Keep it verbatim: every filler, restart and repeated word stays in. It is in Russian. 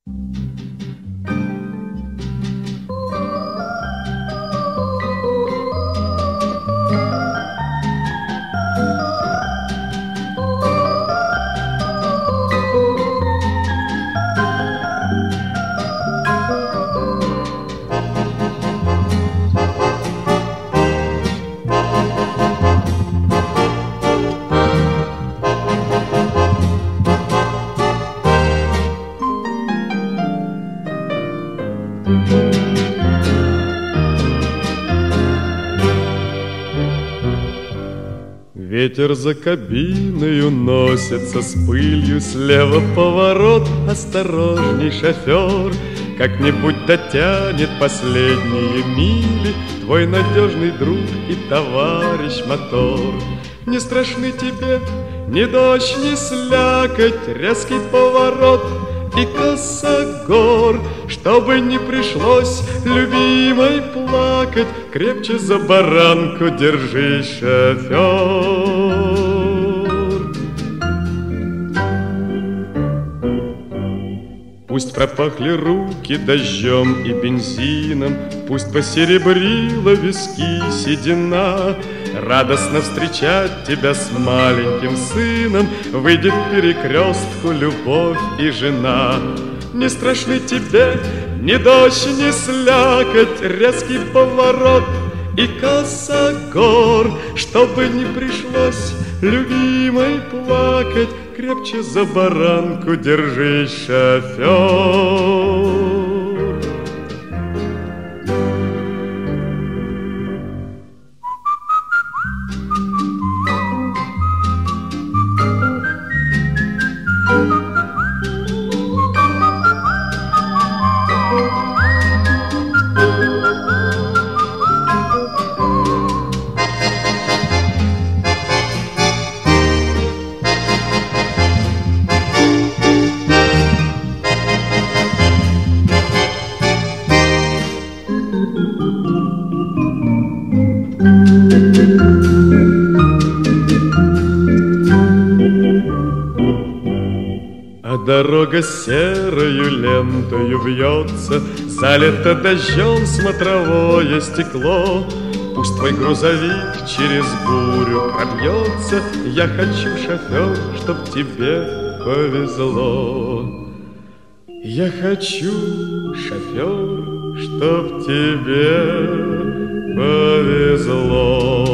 Ветер за кабиной уносится с пылью, слева поворот, осторожней, шофер. Как-нибудь дотянет последние мили твой надежный друг и товарищ мотор. Не страшны тебе ни дождь, ни слякоть, резкий поворот и косогор. Чтобы не пришлось любимой плакать, крепче за баранку держись, шофер. Пусть пропахли руки дождем и бензином, пусть посеребрила виски седина. Радостно встречать тебя с маленьким сыном выйдет к перекрестку любовь и жена. Не страшны тебе ни дождь, ни слякоть, резкий поворот и косогор. Чтобы не пришлось любимой плакать, крепче за баранку держись, шофер. А дорога серою лентою вьется, залито дождем смотровое стекло. Пусть твой грузовик через бурю пробьется, я хочу, шофер, чтоб тебе повезло. Я хочу, шофер, чтоб тебе повезло.